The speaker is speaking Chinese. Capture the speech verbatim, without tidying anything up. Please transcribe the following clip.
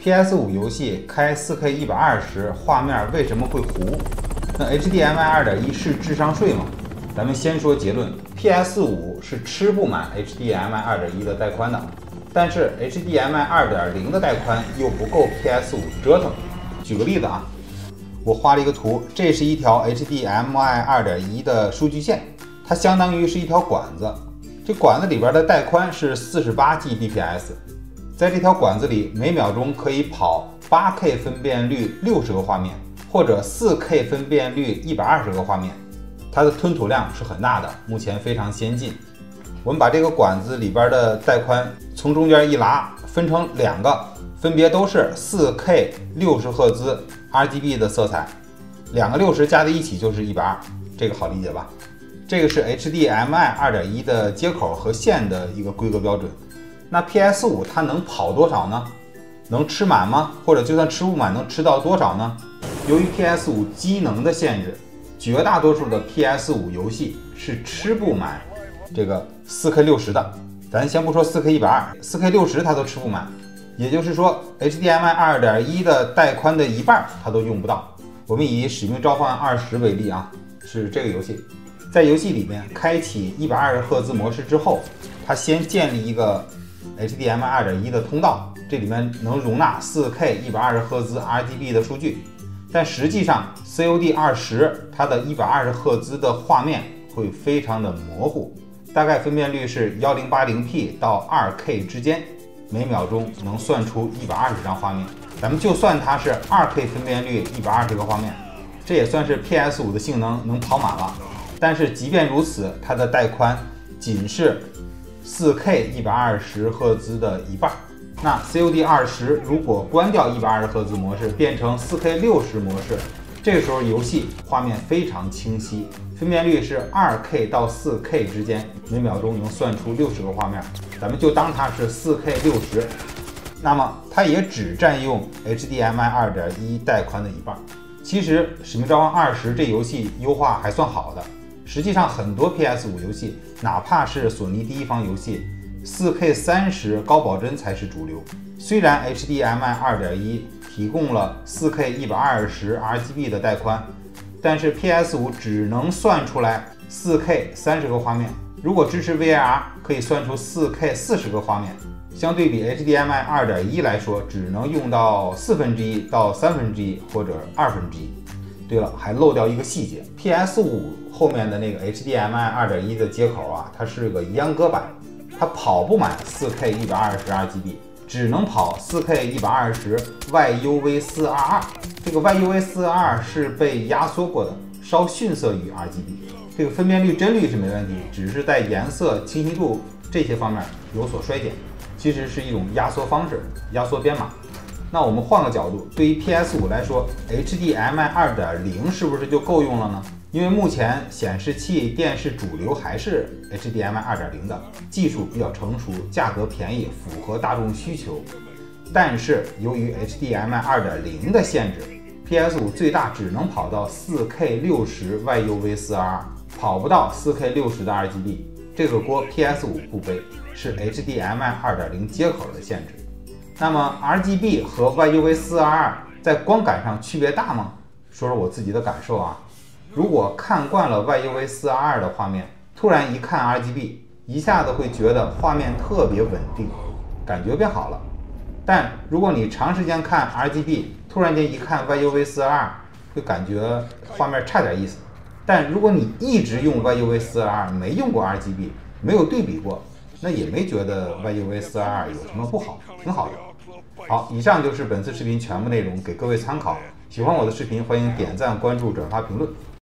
P S 五 游戏开 四K 一百二十，画面为什么会糊？那 H D M I 二点一 是智商税吗？咱们先说结论 ，P S 五 是吃不满 H D M I 二点一 的带宽的，但是 H D M I 二点零 的带宽又不够 P S 五 折腾。举个例子啊，我画了一个图，这是一条 H D M I 二点一 的数据线，它相当于是一条管子，这管子里边的带宽是四十八 G B P S。在这条管子里，每秒钟可以跑 八K 分辨率六十个画面，或者 四K 分辨率一百二十个画面，它的吞吐量是很大的，目前非常先进。我们把这个管子里边的带宽从中间一拉，分成两个，分别都是 四K 六十赫兹 R G B 的色彩，两个六十加在一起就是一百二十，这个好理解吧？这个是 H D M I 二点一 的接口和线的一个规格标准。那 P S 五 它能跑多少呢？能吃满吗？或者就算吃不满，能吃到多少呢？由于 P S 五 机能的限制，绝大多数的 P S 五 游戏是吃不满这个 四K 六十的。咱先不说 四K 一百二十， 四K 六十它都吃不满，也就是说 H D M I 二点一 的带宽的一半它都用不到。我们以《使命召唤二十》为例啊，是这个游戏，在游戏里面开启一百二十赫兹模式之后，它先建立一个H D M I 二点一 的通道，这里面能容纳 四K 一百二十赫兹 R G B 的数据，但实际上 C O D 二十 它的一百二十赫兹的画面会非常的模糊，大概分辨率是 一零八零P 到 二K 之间，每秒钟能算出一百二十张画面。咱们就算它是 二K 分辨率一百二十个画面，这也算是 P S 五 的性能能跑满了。但是即便如此，它的带宽仅是四K 一百二十赫兹的一半。那 C O D 二十 如果关掉一百二十赫兹模式，变成 四K 六十模式，这个时候游戏画面非常清晰，分辨率是 二K 到 四K 之间，每秒钟能算出六十个画面。咱们就当它是 四K 六十，那么它也只占用 H D M I 二点一 带宽的一半。其实《使命召唤二十》这游戏优化还算好的。实际上，很多 P S 五 游戏，哪怕是索尼第一方游戏 ，四K 三十高保真才是主流。虽然 H D M I 二点一 提供了 四K 一百二十 R G B 的带宽，但是 P S 五 只能算出来 四K 三十个画面。如果支持 V R， 可以算出 四K 四十个画面。相对比 H D M I 二点一 来说，只能用到四分之一到三分之一或者二分之一。对了，还漏掉一个细节 ，P S 五 后面的那个 H D M I 二点一 的接口啊，它是个阉割版，它跑不满 四K 一百二十 R G B， 只能跑 四K 一百二十 Y U V 四二二。这个 Y U V 四二二 是被压缩过的，稍逊色于 R G B。这个分辨率、帧率是没问题，只是在颜色、清晰度这些方面有所衰减，其实是一种压缩方式，压缩编码。那我们换个角度，对于 P S 五 来说 ，H D M I 二点零 是不是就够用了呢？因为目前显示器、电视主流还是 H D M I 二点零 的，技术比较成熟，价格便宜，符合大众需求。但是由于 H D M I 二点零 的限制 ，P S 五 最大只能跑到 四K 六十 Y U V 四二二，跑不到 四K 六十的 R G B。这个锅 P S 五 不背，是 H D M I 二点零 接口的限制。那么 R G B 和 Y U V 四二二 在光感上区别大吗？说说我自己的感受啊。如果看惯了 Y U V 四二二 的画面，突然一看 R G B， 一下子会觉得画面特别稳定，感觉变好了。但如果你长时间看 R G B， 突然间一看 Y U V 四二二，会感觉画面差点意思。但如果你一直用 Y U V 四二二， 没用过 R G B， 没有对比过，那也没觉得 Y U V 四二二 有什么不好，挺好的。好，以上就是本次视频全部内容，给各位参考。喜欢我的视频，欢迎点赞、关注、转发、评论。